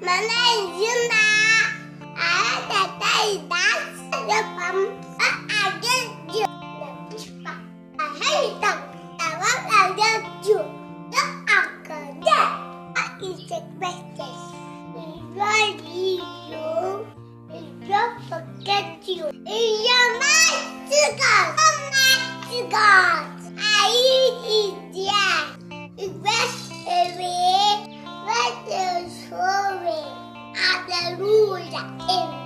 My name is Zina. I had a day that's the fun. I get you. I hate them. I want to get you. The uncle there. What is the greatest? If I leave you, if I forget you, if you're my sugar, I eat there. If that's away, let us hurry. Hallelujah.